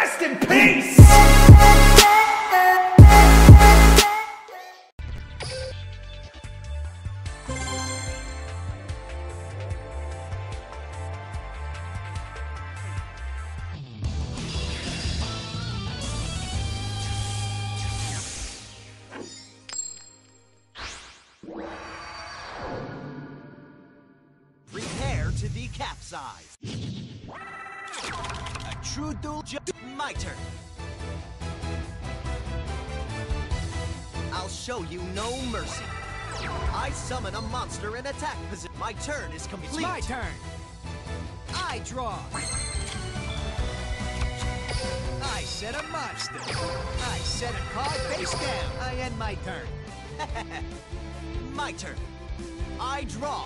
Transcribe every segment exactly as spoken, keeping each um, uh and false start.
Rest in peace! Prepare to be capsized. A true duel. My turn. I'll show you no mercy. I summon a monster in attack position. My turn is complete. It's my turn. I draw. I set a monster. I set a card face down. I end my turn. My turn. I draw.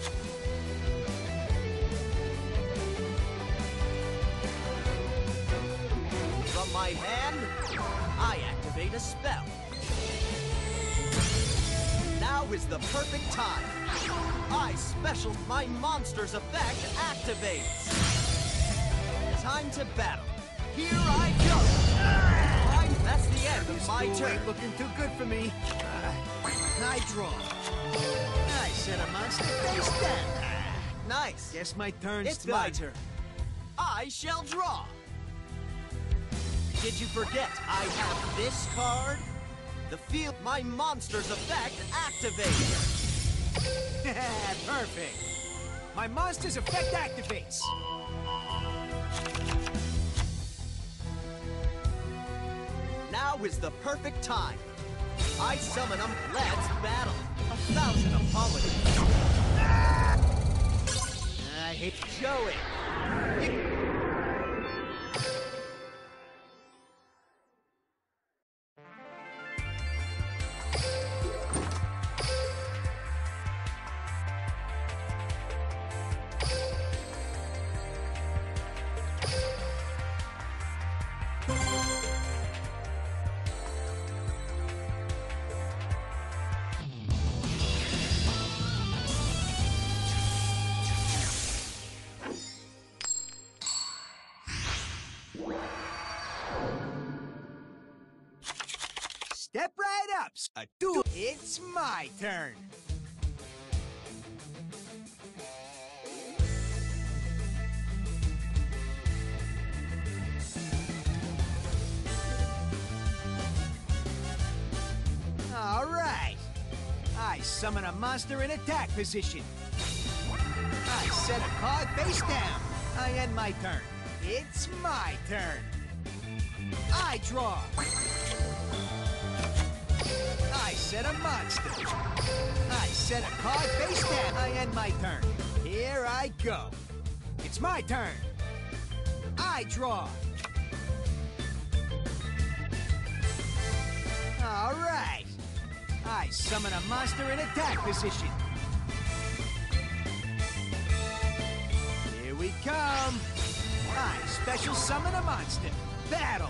From my hand, I activate a spell. Now is the perfect time. I special my monster's effect activates. Time to battle. Here I go. I'm, that's the end of my This duel turn. ain't looking too good for me. Uh, I draw. I set a monster face down. Nice. Guess my turn's It's done. my turn. I shall draw. Did you forget I have this card? The field, my monster's effect activates. Perfect. My monster's effect activates. Now is the perfect time. I summon them. Let's battle. A thousand apologies. I hate Joey. Step right up. A duel. It's my turn. All right. I summon a monster in attack position. I set a card face down. I end my turn. It's my turn. I draw. I set a monster. I set a card face down. I end my turn. Here I go. It's my turn. I draw. All right. I summon a monster in attack position. Here we come. I special summon a monster. Battle.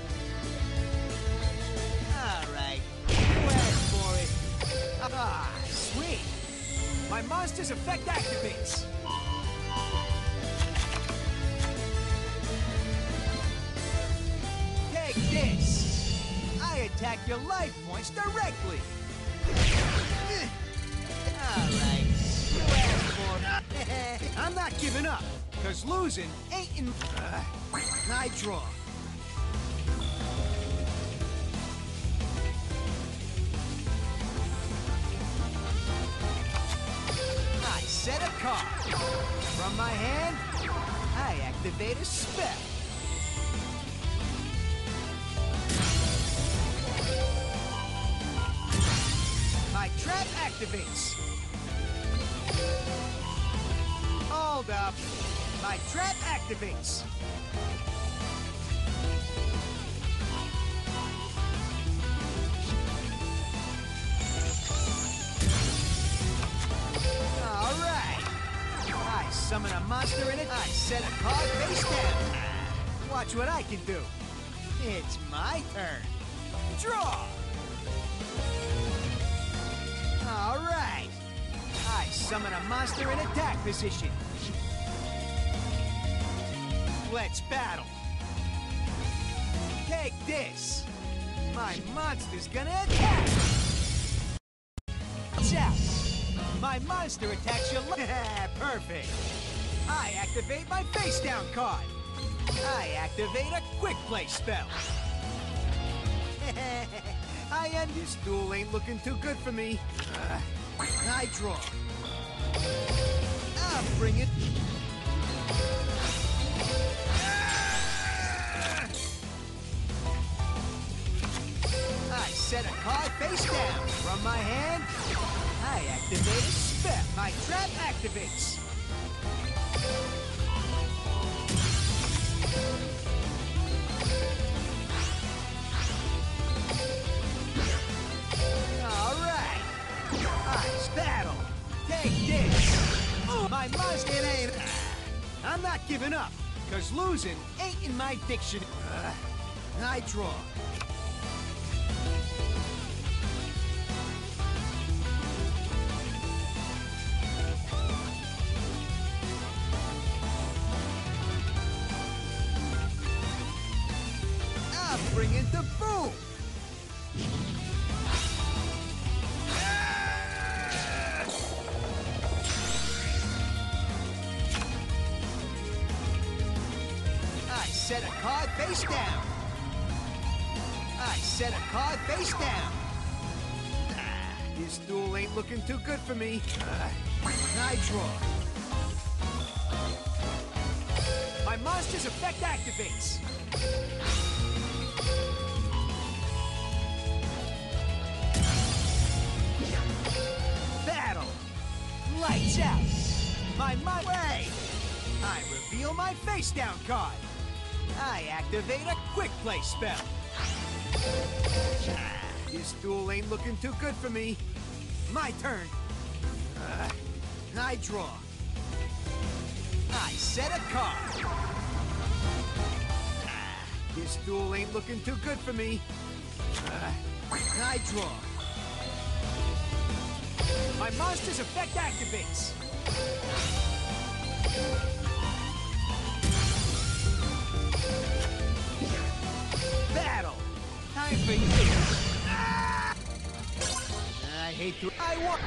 All right. You asked for it. Ah, sweet. My monster's effect activates. Take this. I attack your life points directly. All right. You asked for it. I'm not giving up, because losing ain't in... Uh, I draw. I set a card. From my hand, I activate a spell. My trap activates. Hold up. My trap activates. All right. I summon a monster in it. I set a card face down. Watch what I can do. It's my turn. Draw. All right. I summon a monster in attack position. Let's battle. Take this! My monster's gonna attack! Watch out! My monster attacks your li- Perfect! I activate my face down card! I activate a quick play spell! I end this duel ain't looking too good for me. Uh, I draw. I'll bring it. I set a card face down. From my hand, I activate a spell. My trap activates. Alright. Ice battle. Take this. Oh, my monster ain't. I'm not giving up, because losing ain't in my diction. Uh, I draw. Bring it to boom! I set a card face down. I set a card face down. Ah, this duel ain't looking too good for me. Uh, I draw. My monster's effect activates. Battle! Lights out! My my way! I reveal my face down card. I activate a quick play spell. Ah, this duel ain't looking too good for me. My turn. Uh, I draw. I set a card. Ah, this duel ain't looking too good for me. Uh, I draw. My monster's effect activates. Battle! Time for you! Ah! I hate to... I want...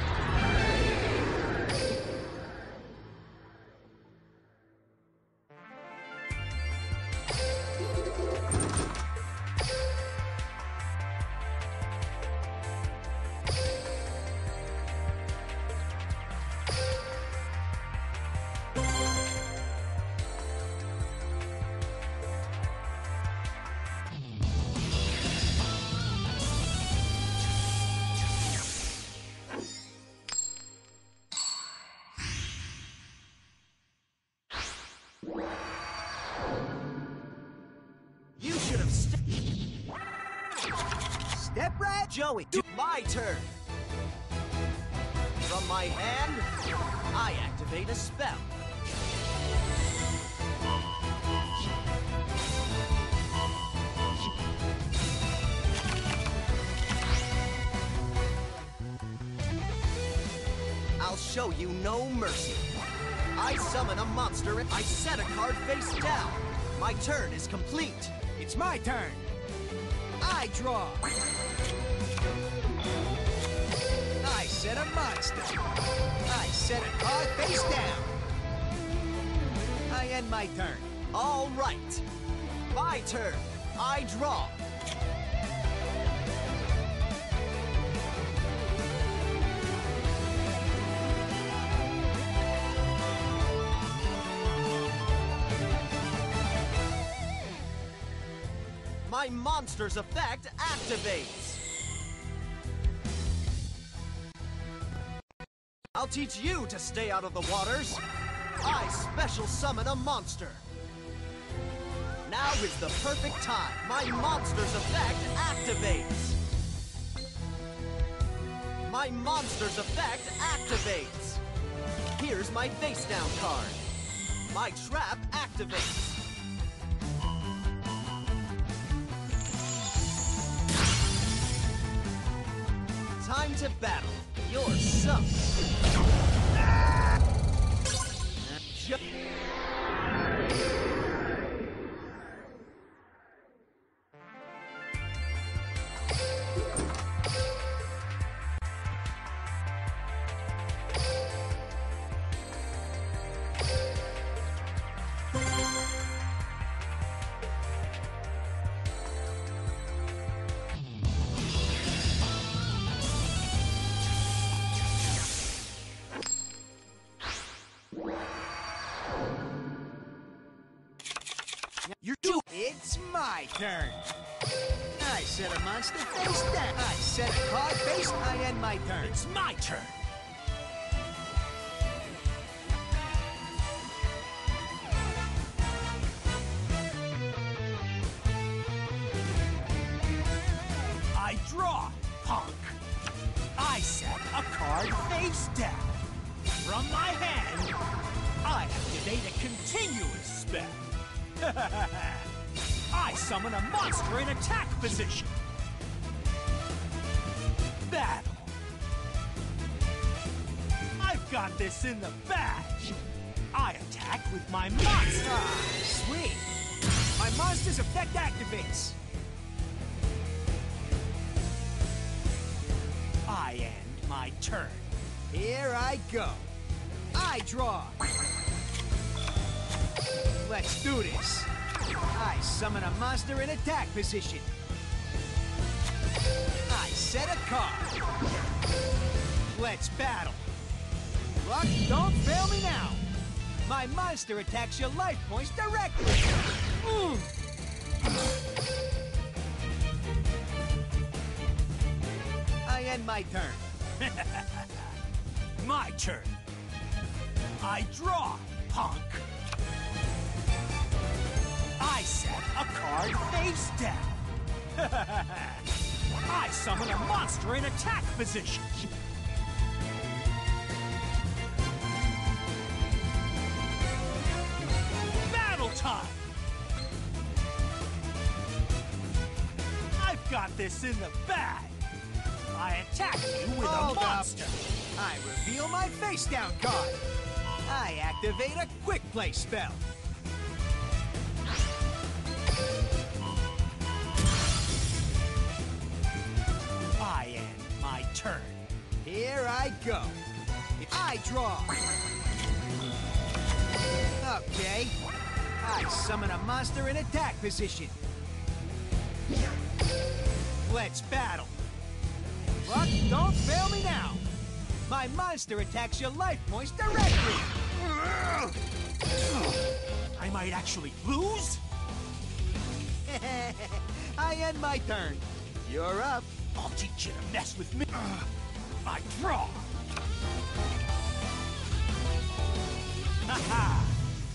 You should have st Step right, Joey. Do my turn. From my hand, I activate a spell. I'll show you no mercy. I summon a monster and I set a card face down. My turn is complete. It's my turn. I draw. I set a monster. I set a card face down. I end my turn. All right. My turn. I draw. My monster's effect activates. I'll teach you to stay out of the waters. I special summon a monster. Now is the perfect time. My monster's effect activates. My monster's effect activates. Here's my face down card. My trap activates. Time to battle. You're sunk. Ju turn. I set a monster face down. I set a card face. I end my turn. It's my turn. I draw, punk. I set a card face down. From my hand, I activate a continuous spell. I summon a monster in attack position. Battle. I've got this in the bag. I attack with my monster. Ah, sweet. My monster's effect activates. I end my turn. Here I go. I draw. Let's do this. I summon a monster in attack position. I set a card. Let's battle. Luck, don't fail me now. My monster attacks your life points directly. Mm. I end my turn. My turn. I draw, punk. I set a card face down. I summon a monster in attack position. Battle time! I've got this in the bag. I attack you with Hold a up. monster. I reveal my face down card. I activate a quick play spell. I end my turn. Here I go. I draw. Okay. I summon a monster in attack position. Let's battle. Luck, don't fail me now. My monster attacks your life points directly. I might actually lose? I end my turn. You're up. I'll teach you to mess with me. I draw. Ha ha!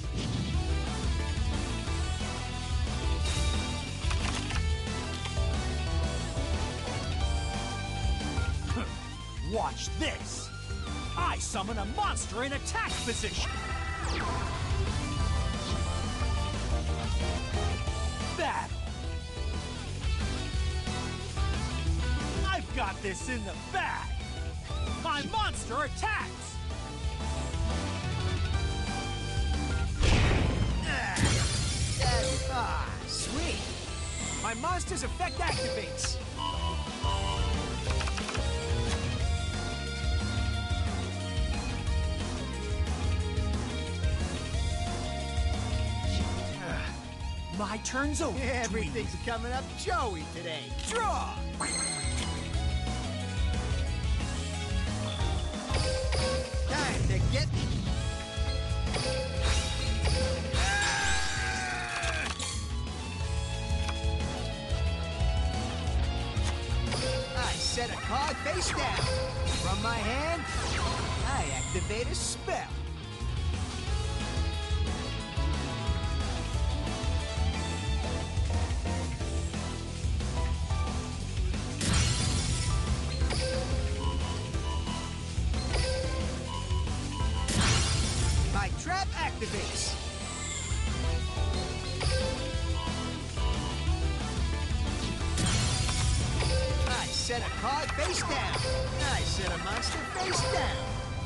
Watch this! I summon a monster in attack position! Battle! I've got this in the bag! My monster attacks! Ah, sweet. My monster's effect activates. My turn's over. Everything's coming up Joey today. Draw! Time to get... I set a card face down. From my hand, I activate a spell. My trap activates. I set a card face down. I set a monster face down.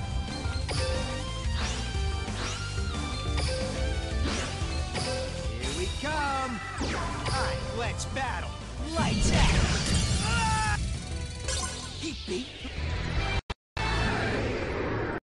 Here we come. Alright, let's battle. Lights out. Ah! He beat